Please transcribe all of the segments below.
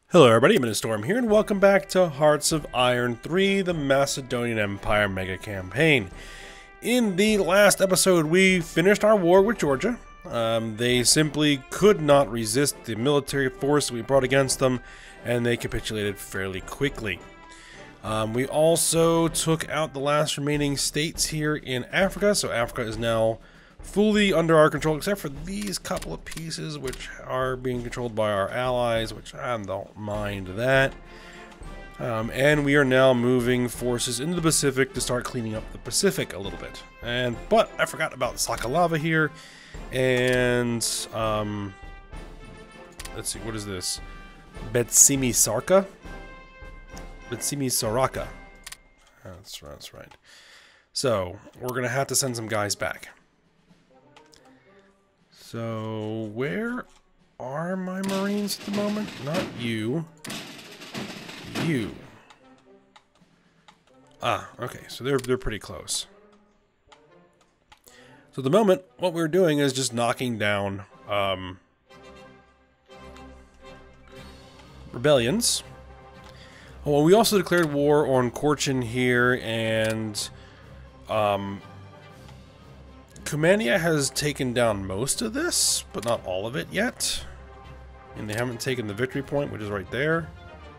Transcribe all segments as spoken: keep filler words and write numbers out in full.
Hello everybody, I'm Storm here, and welcome back to Hearts of Iron three, the Macedonian Empire Megacampaign. In the last episode, we finished our war with Georgia. Um, they simply could not resist the military force we brought against them, and they capitulated fairly quickly. Um, we also took out the last remaining states here in Africa, so Africa is now fully under our control, except for these couple of pieces which are being controlled by our allies, which I don't mind that. Um, and we are now moving forces into the Pacific to start cleaning up the Pacific a little bit. And but I forgot about Sakalava here, and um, let's see, what is this? Betsimi Sarka? Betsimi Saraka. That's right, that's right. So we're gonna have to send some guys back. So, where are my Marines at the moment? Not you. You. Ah, okay, so they're, they're pretty close. So at the moment, what we're doing is just knocking down um, rebellions. Well, we also declared war on Korchin here, and um, Kumania has taken down most of this, but not all of it yet. And they haven't taken the victory point, which is right there.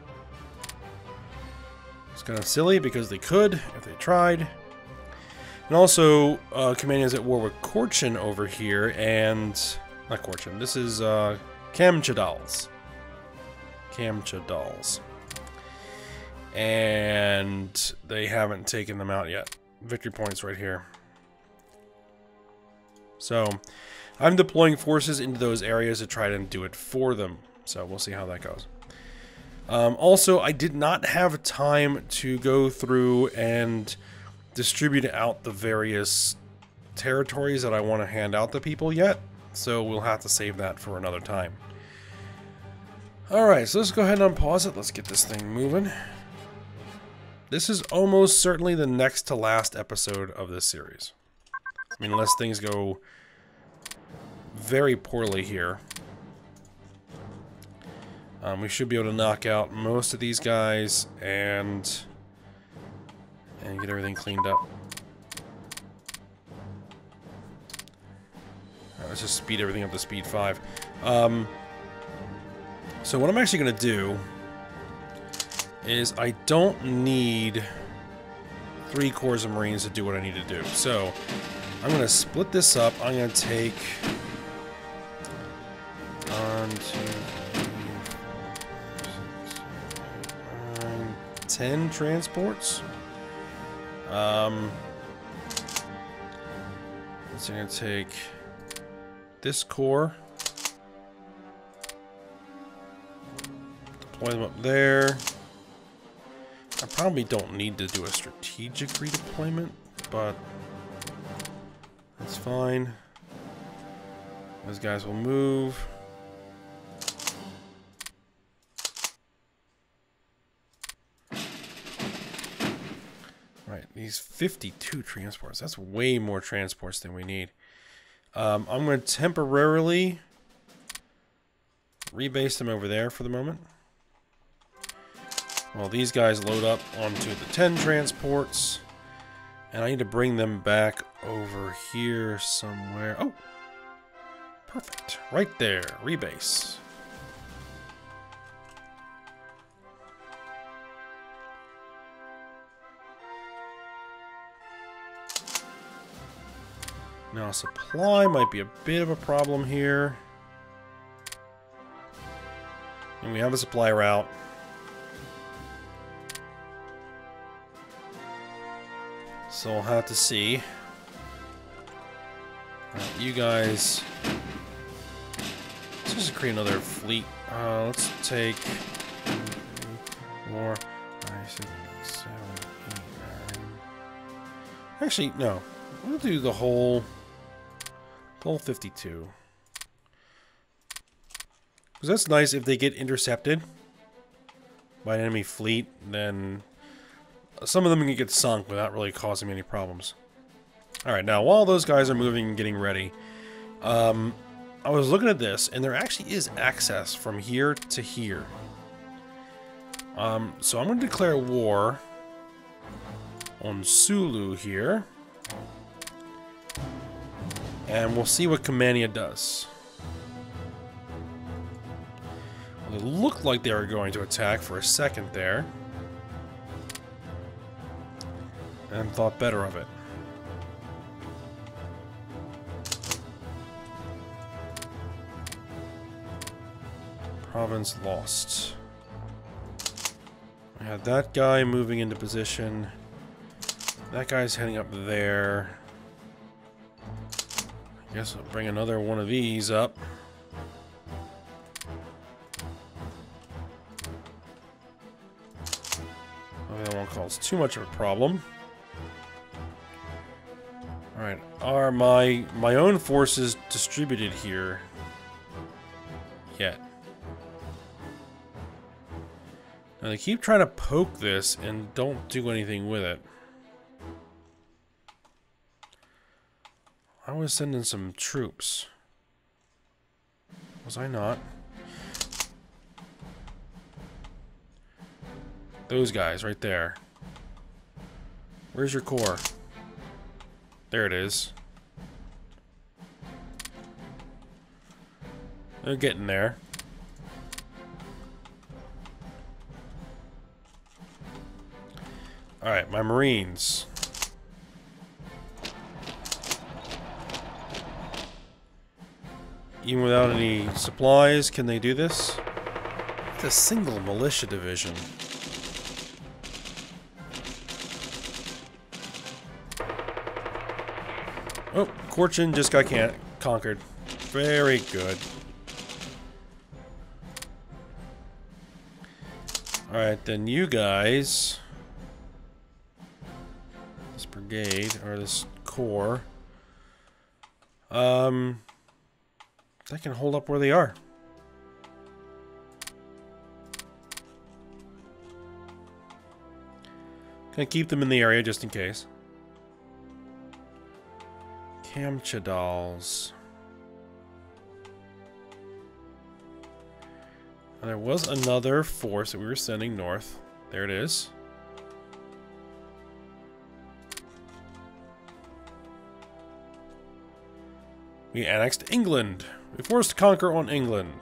It's kind of silly because they could if they tried. And also, uh, Kumania is at war with Korchin over here, and not Korchin. This is uh, Kamchadals. Kamchadals. And they haven't taken them out yet. Victory points right here. So, I'm deploying forces into those areas to try to do it for them. So, we'll see how that goes. Um, also, I did not have time to go through and distribute out the various territories that I want to hand out to people yet. So, we'll have to save that for another time. Alright, so let's go ahead and unpause it. Let's get this thing moving. This is almost certainly the next to last episode of this series. I mean, unless things go very poorly here. Um, we should be able to knock out most of these guys and and get everything cleaned up. Right, let's just speed everything up to speed five. Um, so what I'm actually going to do is I don't need three corps of Marines to do what I need to do. So I'm going to split this up. I'm going to take one, two, three, four, six, seven, nine, ten transports. Um, so I'm going to take this corps, deploy them up there. I probably don't need to do a strategic redeployment, but that's fine. Those guys will move. Right, these fifty-two transports. That's way more transports than we need. Um, I'm going to temporarily rebase them over there for the moment. Well, these guys load up onto the ten transports. And I need to bring them back over here somewhere. Oh! Perfect. Right there. Rebase. Now, supply might be a bit of a problem here. And we have a supply route. So we'll have to see. Right, you guys. Let's just create another fleet. Uh, let's take more. Five, six, seven, eight, nine. Actually, no. We'll do the whole. Whole fifty-two. Because that's nice if they get intercepted by an enemy fleet, then some of them can get sunk without really causing any problems. Alright, now while those guys are moving and getting ready, um, I was looking at this, and there actually is access from here to here. Um, so I'm going to declare war on Sulu here. And we'll see what Camanea does. Well, it looked like they were going to attack for a second there. And thought better of it. Province lost. I had that guy moving into position. That guy's heading up there. I guess I'll bring another one of these up. Oh, that won't cause too much of a problem. Alright, are my my own forces distributed here yet? Now they keep trying to poke this and don't do anything with it. I was sending some troops. Was I not? Those guys right there. Where's your core? There it is. They're getting there. Alright, my Marines. Even without any supplies, can they do this? It's a single militia division. Oh, Corchin just got can conquered. Very good. Alright, then you guys... This brigade, or this corps... Um... They can hold up where they are. Gonna keep them in the area just in case. Kamchadals. There was another force that we were sending north. There it is. We annexed England. We forced to conquer on England.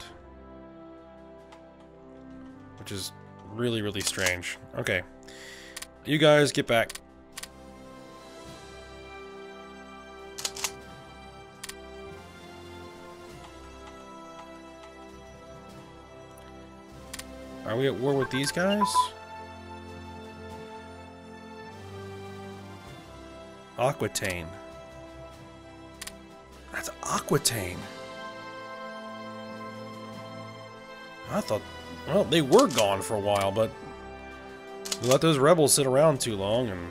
Which is really, really strange. Okay. You guys get back. Are we at war with these guys? Aquitaine. That's Aquitaine. I thought, well, they were gone for a while, but we let those rebels sit around too long, and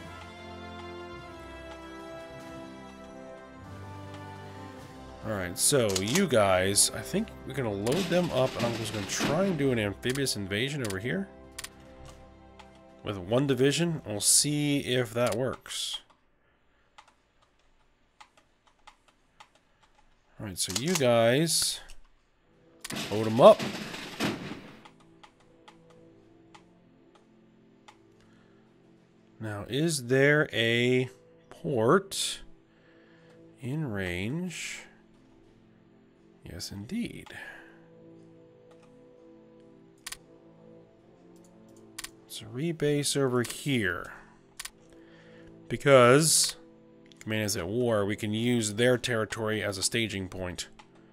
alright, so you guys, I think we're gonna load them up, and I'm just gonna try and do an amphibious invasion over here with one division. We'll see if that works. Alright, so you guys load them up. Now, is there a port in range? Yes, indeed. It's a rebase over here. Because Command is at war, we can use their territory as a staging point.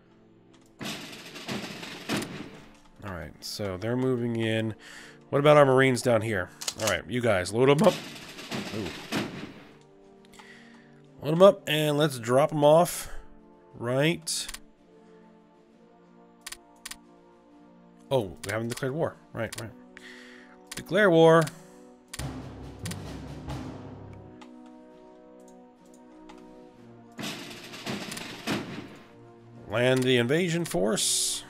Alright, so they're moving in. What about our Marines down here? Alright, you guys, load them up. Ooh. Load them up, and let's drop them off. Right. Oh, we haven't declared war. Right, right. Declare war. Land the invasion force.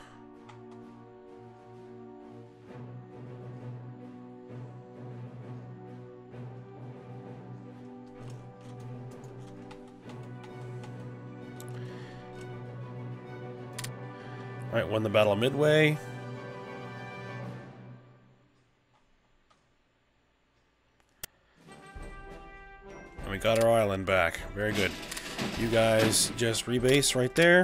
Alright, won the Battle of Midway. And we got our island back. Very good. You guys just rebase right there.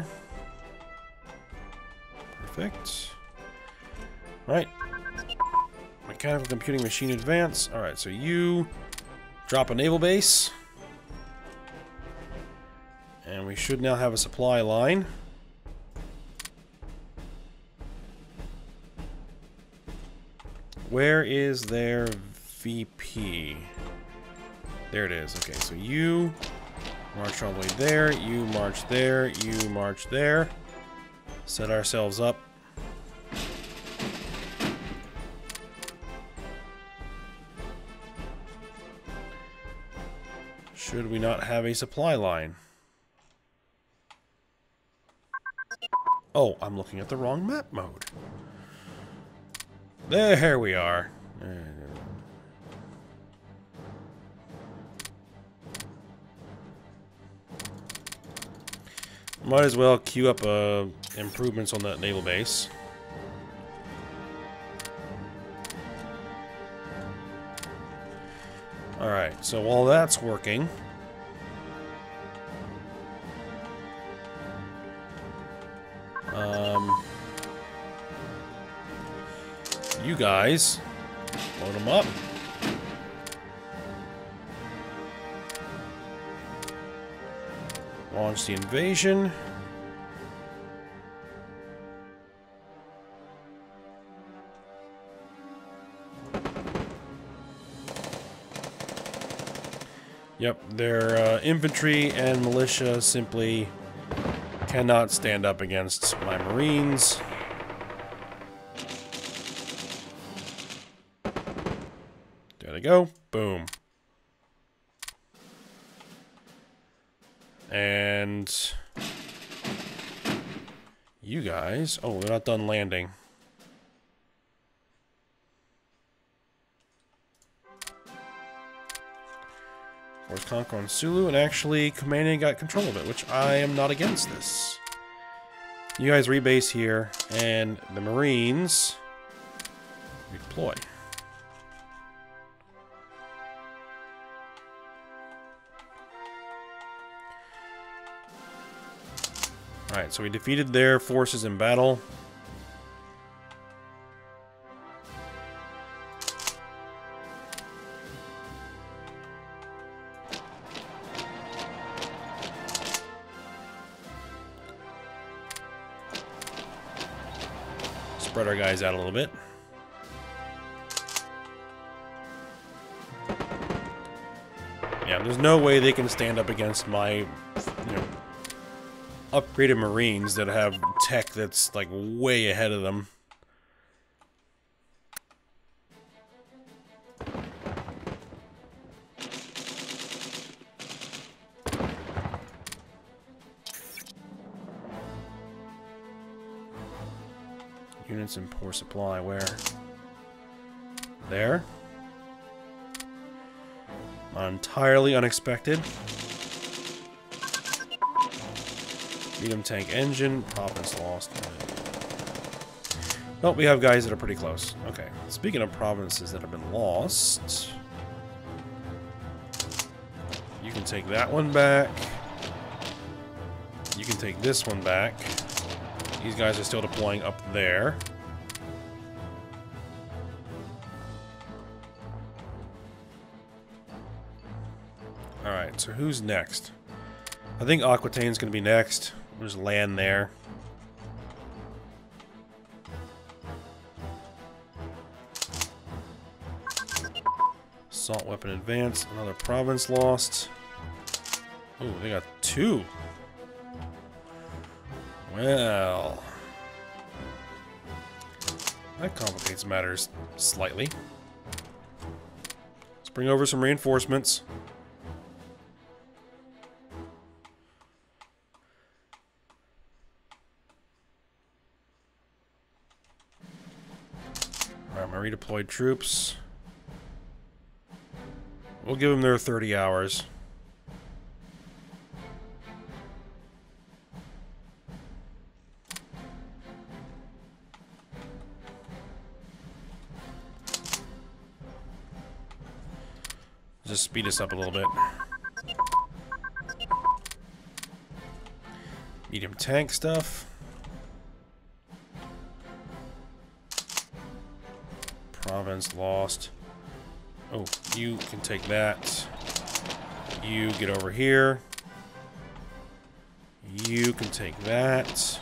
Perfect. Right. Mechanical computing machine advance. Alright, so you drop a naval base. And we should now have a supply line. Where is their V P? There it is. Okay, so you march all the way there. You march there. You march there. Set ourselves up. Should we not have a supply line? Oh, I'm looking at the wrong map mode. There we are. Might as well queue up uh, improvements on that naval base. Alright, so while that's working... Um, you guys, load them up. Launch the invasion. Yep, their uh, infantry and militia simply cannot stand up against my Marines. There they go. Boom. And you guys... Oh, they're not done landing. Force conquer on Sulu, and actually Commanding got control of it, which I am not against this. You guys rebase here, and the Marines redeploy. Alright, so we defeated their forces in battle. Spread our guys out a little bit. Yeah, there's no way they can stand up against my, you know, upgraded Marines that have tech that's like way ahead of them. Units in poor supply, where? There. Entirely unexpected. Medium tank engine, province lost. Oh, we have guys that are pretty close. Okay, speaking of provinces that have been lost, you can take that one back. You can take this one back. These guys are still deploying up there. Alright, so who's next? I think Aquitaine's going to be next. We'll just land there. Assault weapon advance. Another province lost. Oh, they got two. Well, that complicates matters slightly. Let's bring over some reinforcements. Alright, my redeployed troops. We'll give them their thirty hours. Just speed us up a little bit. Medium tank stuff. Province lost. Oh, you can take that. You get over here. You can take that.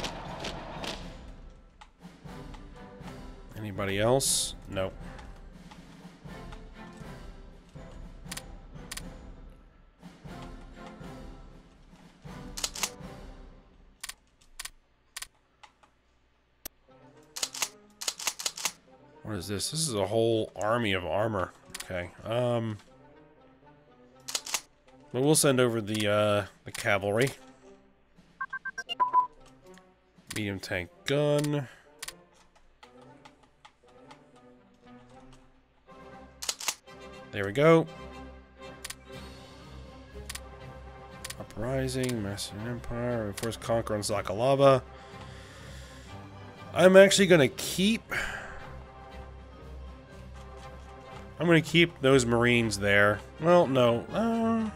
Anybody else? Nope. What is this? This is a whole army of armor. Okay. Um. But we'll send over the uh, the cavalry. Medium tank gun. There we go. Uprising, Macedonian Empire, first conquer on Zakalava. I'm actually gonna keep. I'm gonna keep those Marines there. Well, no. Uh,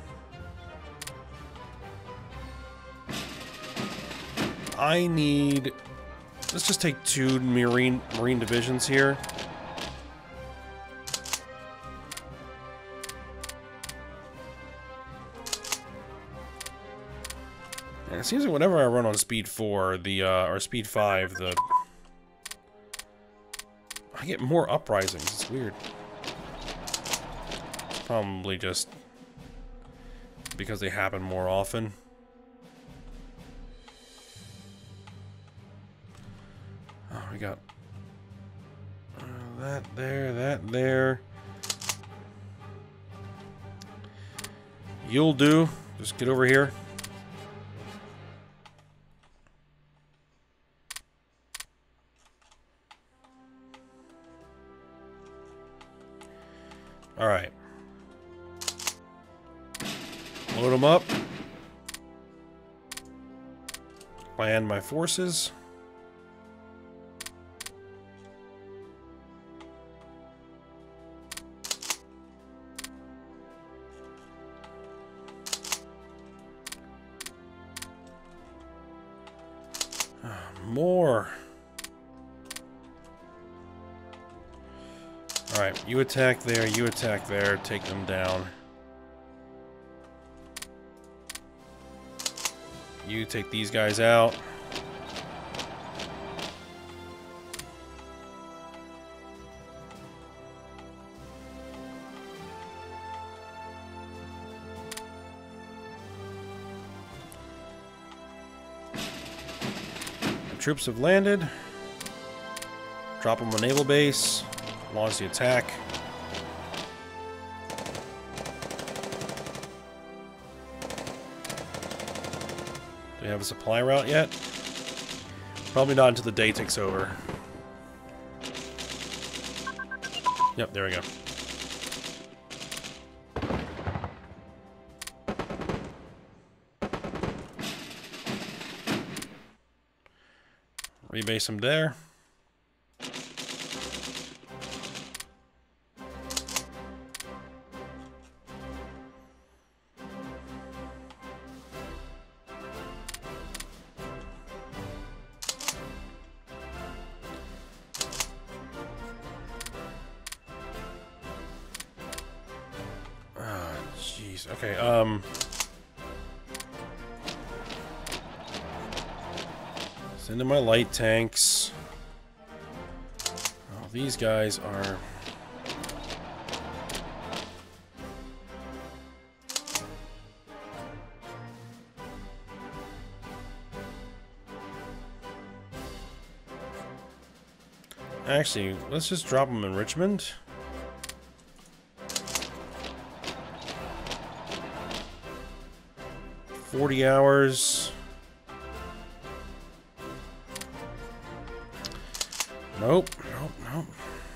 I need. Let's just take two Marine Marine divisions here. And it seems like whenever I run on speed four, the uh, or speed five, the I get more uprisings. It's weird. Probably just because they happen more often. Oh, we got uh, that there, that there. You'll do. Just get over here. All right. Load them up. Land my forces. More. Alright, you attack there, you attack there, take them down. You take these guys out. The troops have landed. Drop them on naval base. Launch the attack. Do we have a supply route yet? Probably not until the day takes over. Yep, there we go. Rebase them there. Okay, um... send in my light tanks. Oh, these guys are... Actually, let's just drop them in Richmond. forty hours. Nope, nope, nope.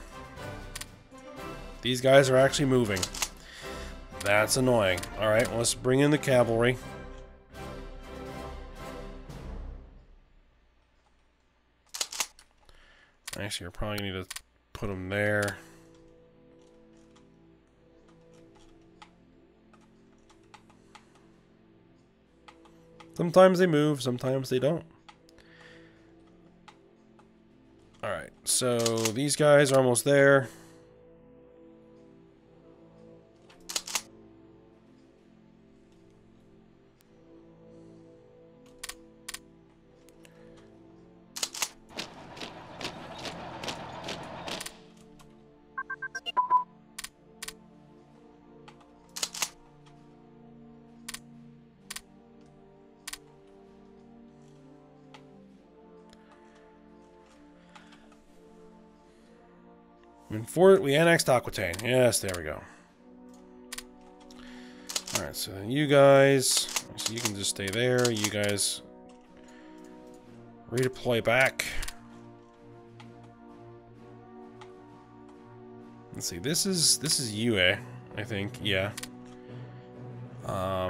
These guys are actually moving. That's annoying. Alright, well, let's bring in the cavalry. Actually, we're probably going to need to put them there. Sometimes they move, sometimes they don't. Alright, so these guys are almost there. In Fort, we annexed Aquitaine. Yes, there we go. Alright, so then you guys, so you can just stay there. You guys redeploy back. Let's see, this is this is U A, I think, yeah. Um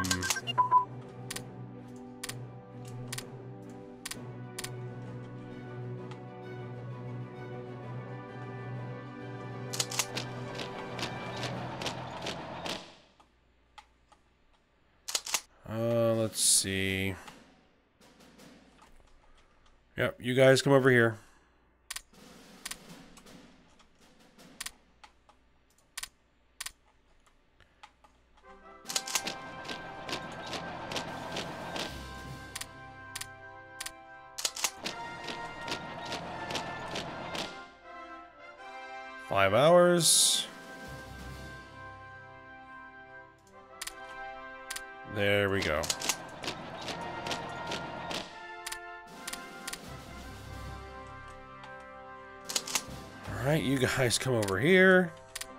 Uh, let's see. Yep, you guys come over here. Five hours. There we go. Alright, you guys come over here.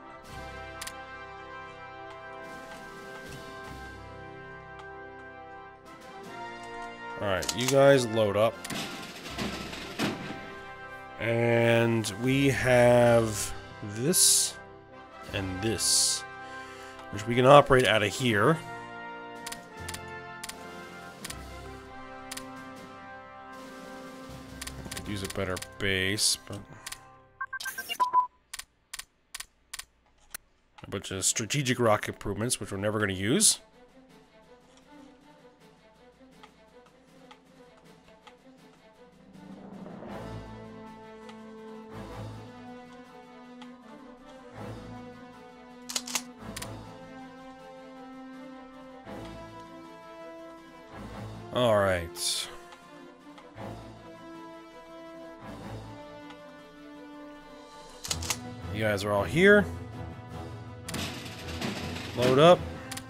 Alright, you guys load up. And we have this and this, which we can operate out of here. Use a better base, but a bunch of strategic rock improvements, which we're never going to use. All right. You guys are all here. Load up.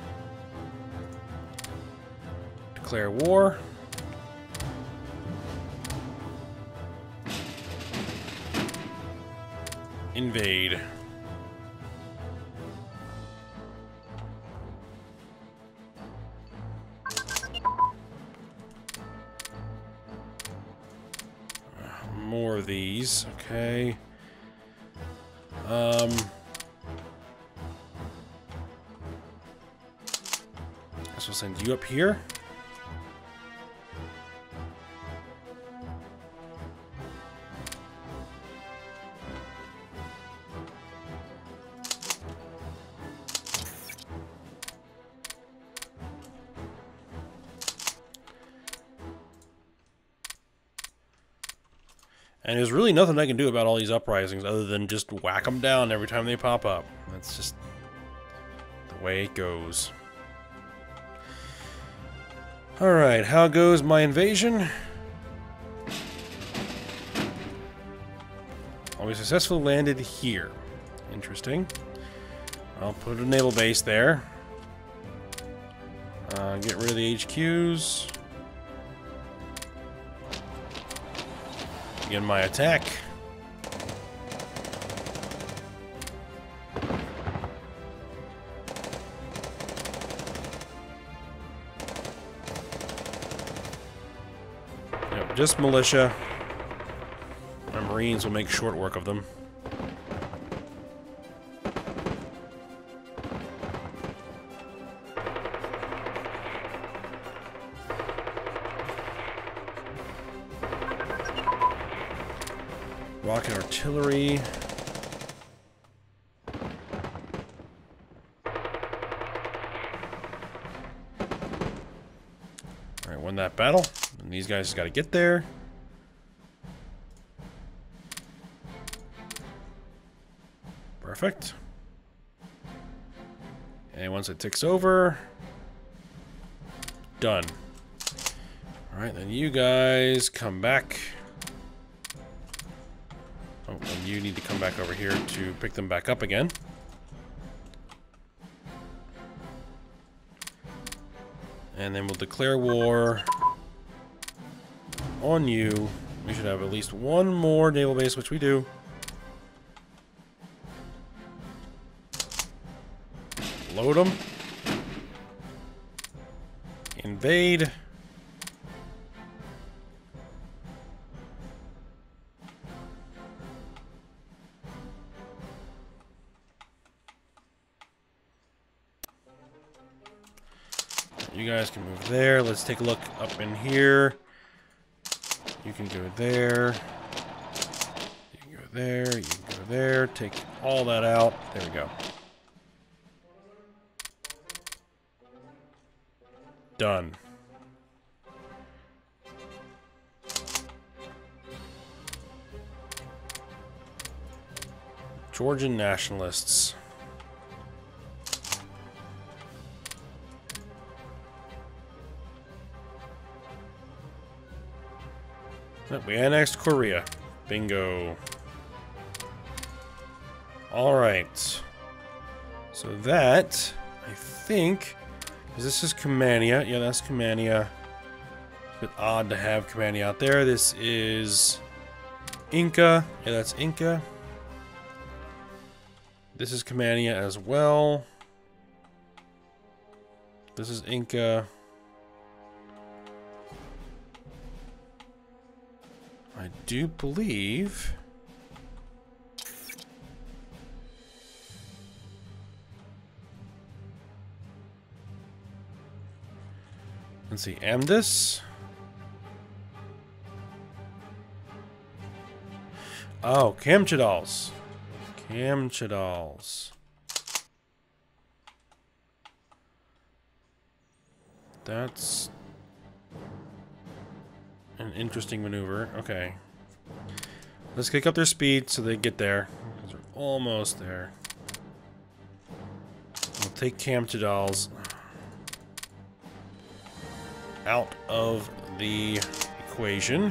Declare war. Invade. More of these, okay. Um, I guess we'll send you up here. And there's really nothing I can do about all these uprisings other than just whack them down every time they pop up. That's just the way it goes. Alright, how goes my invasion? Oh, we successfully landed here. Interesting. I'll put a naval base there. Uh, get rid of the H Qs. Begin my attack. Yep, just militia. My Marines will make short work of them. Rocket artillery. Alright, when that battle. And these guys just got to get there. Perfect. And once it ticks over, done. Alright, then you guys come back. Oh, and you need to come back over here to pick them back up again. And then we'll declare war on you. We should have at least one more naval base, which we do. Load them. Invade. You guys can move there. Let's take a look up in here. You can go there. You can go there. You can go there. Take all that out. There we go. Done. Georgian nationalists. Yep, we annexed Korea. Bingo. Alright. So that, I think... Is this is Camannia? Yeah, that's Camannia. It's a bit odd to have Camannia out there. This is Inca. Yeah, that's Inca. This is Camannia as well. This is Inca. I do believe... Let's see, Amdis. Oh, Kamchadals. Kamchadals. That's an interesting maneuver. Okay. Let's kick up their speed so they get there. They're almost there. We'll take Kamchadals out of the equation.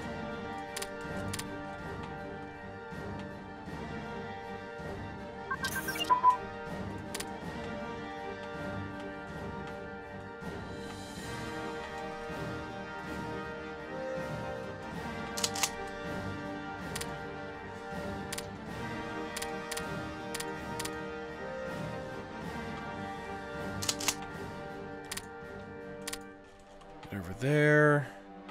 Over there.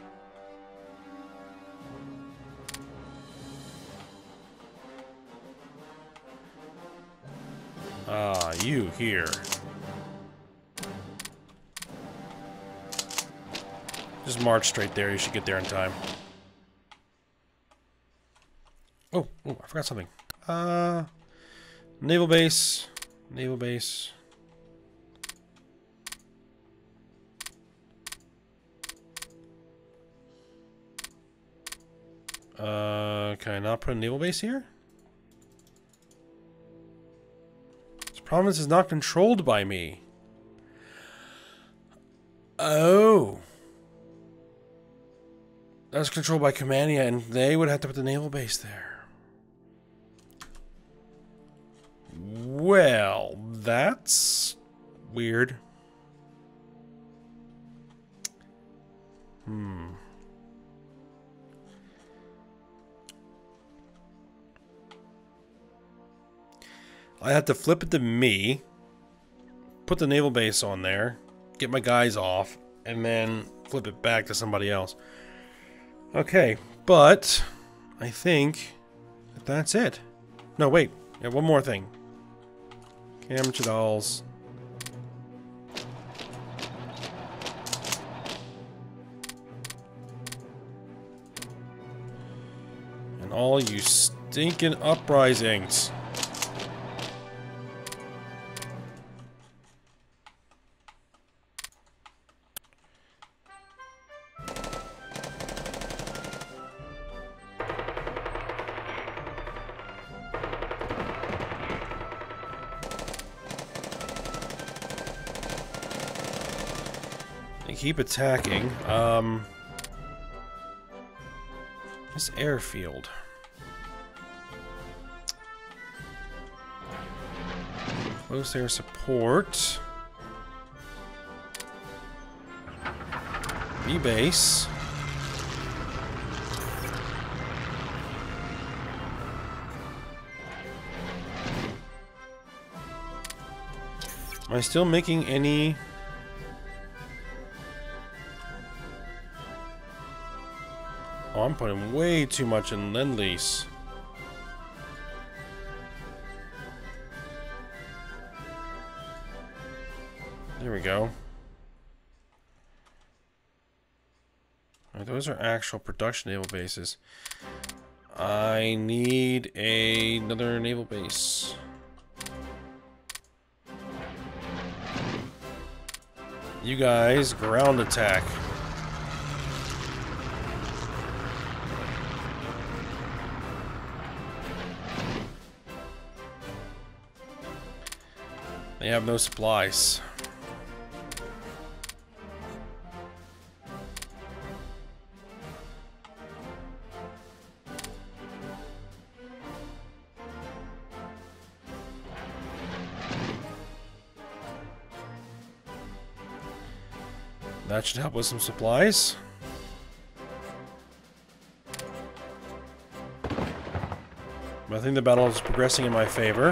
Ah, you here. Just march straight there. You should get there in time. Oh, oh, I forgot something. Uh, naval base. Naval base. Uh, can I not put a naval base here? This province is not controlled by me. Oh. That's controlled by Camannia, and they would have to put the naval base there. Well, that's weird. Hmm. I have to flip it to me, put the naval base on there, get my guys off, and then flip it back to somebody else. Okay, but I think that that's it. No, wait. Yeah, one more thing. Kamchadals. And all you stinking uprisings. keep attacking. Um, this airfield. Close air support. B-base. Am I still making any... Oh, I'm putting way too much in Lend-Lease. There we go. Right, those are actual production naval bases. I need a, another naval base. You guys, ground attack. They have no supplies. That should help with some supplies. But I think the battle is progressing in my favor.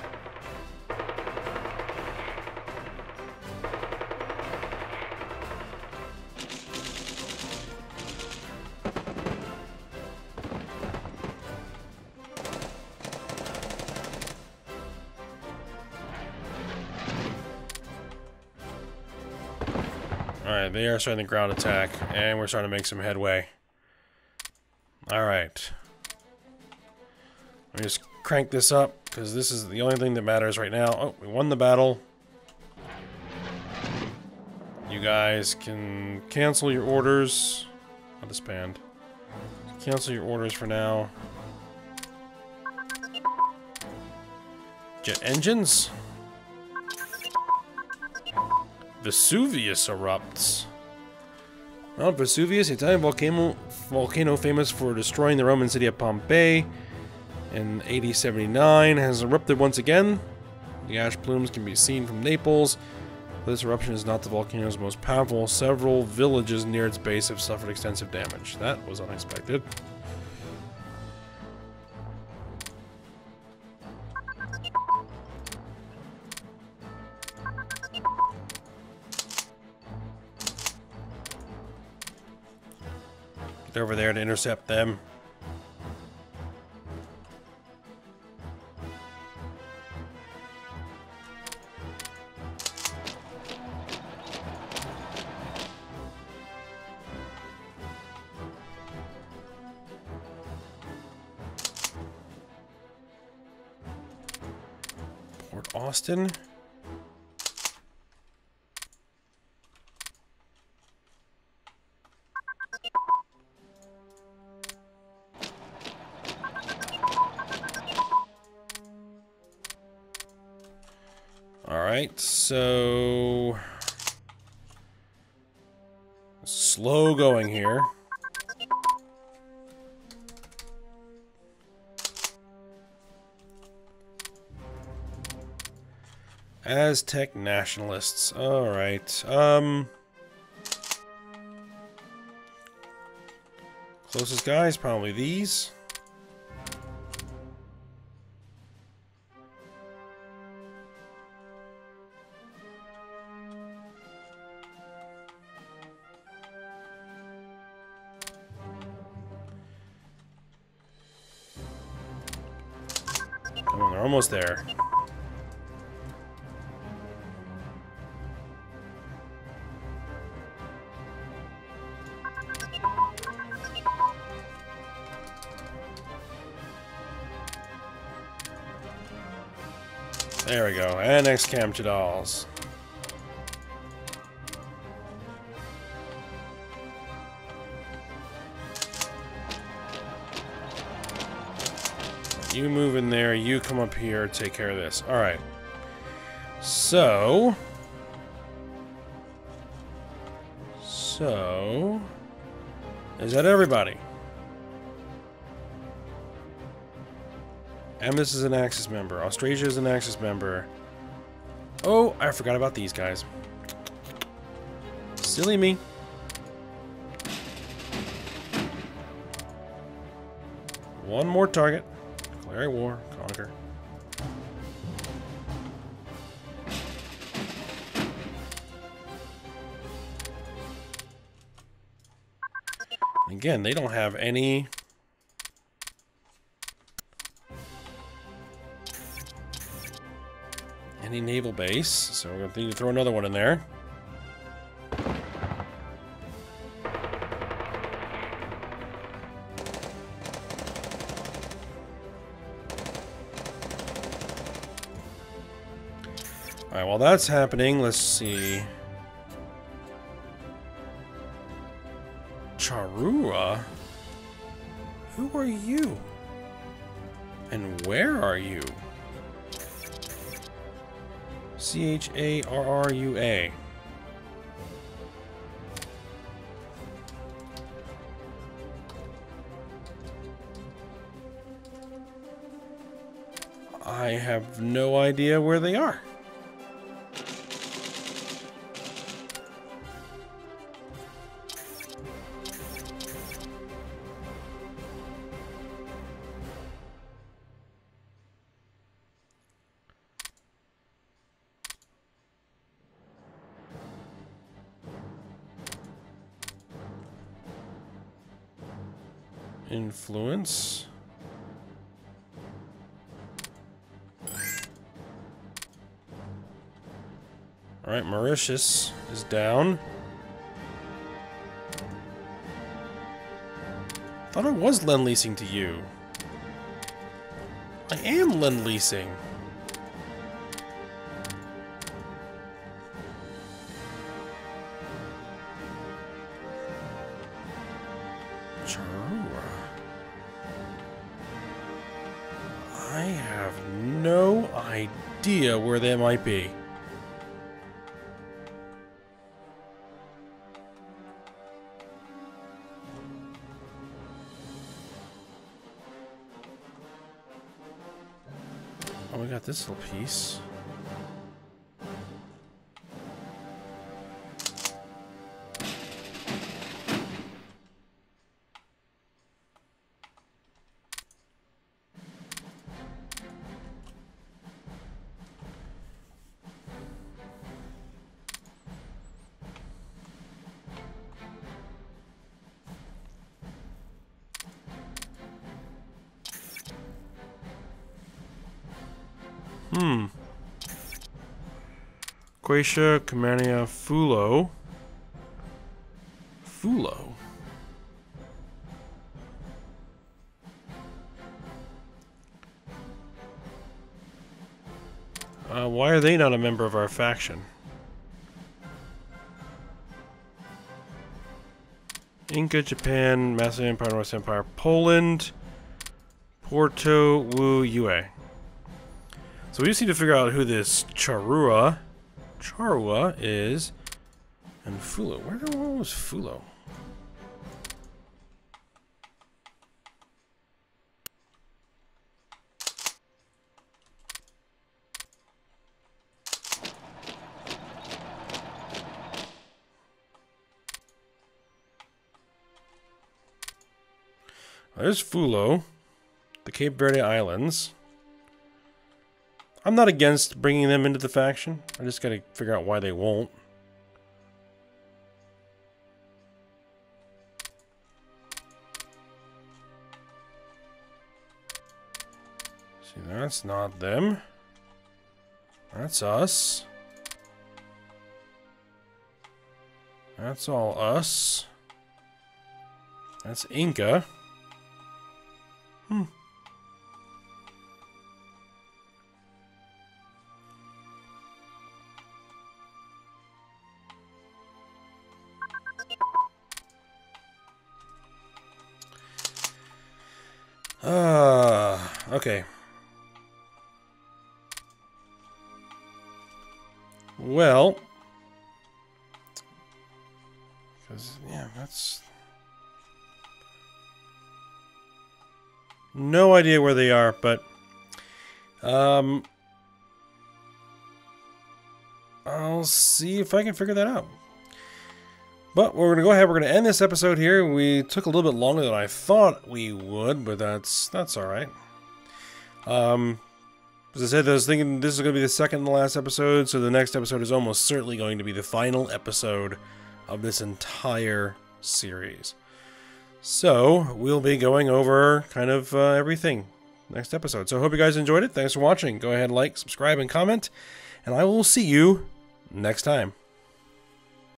Alright, they are starting the ground attack, and we're starting to make some headway. Alright. Let me just crank this up, because this is the only thing that matters right now. Oh, we won the battle. You guys can cancel your orders. Not disband. Cancel your orders for now. Jet engines? Vesuvius erupts. Mount Vesuvius, Italian volcano, volcano famous for destroying the Roman city of Pompeii in A D seventy-nine, has erupted once again. The ash plumes can be seen from Naples. This eruption is not the volcano's most powerful. Several villages near its base have suffered extensive damage. That was unexpected. Over there to intercept them. Port Austin. Alright, so slow going here. Aztec nationalists. Alright. Um closest guys, probably these. Come on, they're almost there. There we go. Annex Kamchadals. You move in there, you come up here, take care of this. Alright. So, is that everybody? Emmis is an Axis member. Austrasia is an Axis member. Oh, I forgot about these guys. Silly me. One more target. Declare war. Conquer. Again, they don't have any... any naval base, so we're going to need to throw another one in there. Alright, while that's happening, let's see. Charua? Who are you? And where are you? C H A R R U A. I have no idea where they are. Influence. Alright, Mauritius is down. Thought I was lend-leasing to you. I am lend-leasing. I have no idea where they might be. Oh, we got this little piece. Hmm. Quatia, Camarnia, Fulo. Fulo? Uh, why are they not a member of our faction? Inca, Japan, Macedonian Empire, North Empire, Poland, Porto, Wu, Yue. So we just need to figure out who this Charua, Charua is, and Fulo. Where the hell was Fulo? There's Fulo, the Cape Verde Islands. I'm not against bringing them into the faction. I just gotta figure out why they won't. See, that's not them. That's us. That's all us. That's Inca. Hmm. Ah, uh, okay. Well, Because, yeah, that's... No idea where they are, but... Um... I'll see if I can figure that out. But we're going to go ahead, we're going to end this episode here. We took a little bit longer than I thought we would, but that's that's alright. Um... As I said, I was thinking this is going to be the second and the last episode, so the next episode is almost certainly going to be the final episode of this entire series. So, we'll be going over kind of uh, everything next episode. So I hope you guys enjoyed it. Thanks for watching. Go ahead, like, subscribe, and comment, and I will see you next time.